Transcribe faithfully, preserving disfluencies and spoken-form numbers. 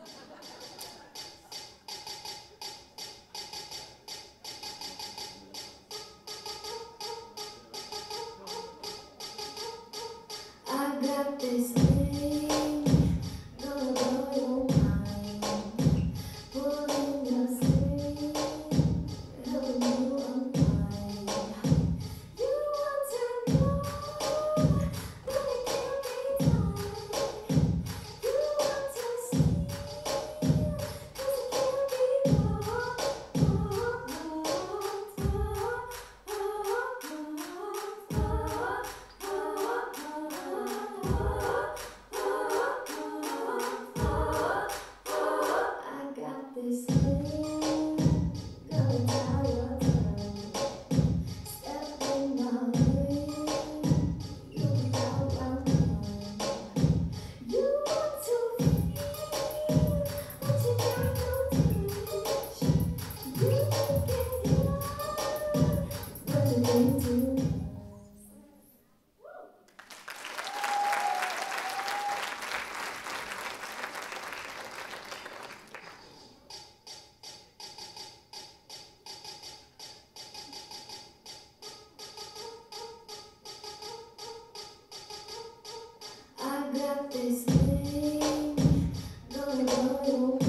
I got this thing, gonna blow your mind, pulling your string, helping you unwind. You want to know, but it can't be done. You want to see, 'cause it can't be bought. I got this thing, gonna tie your tongue. Step in my ring, you'll be out round one. You want to feel, but you got no touch. You can get love, but it ain't too much. I got this thing, gonna blow your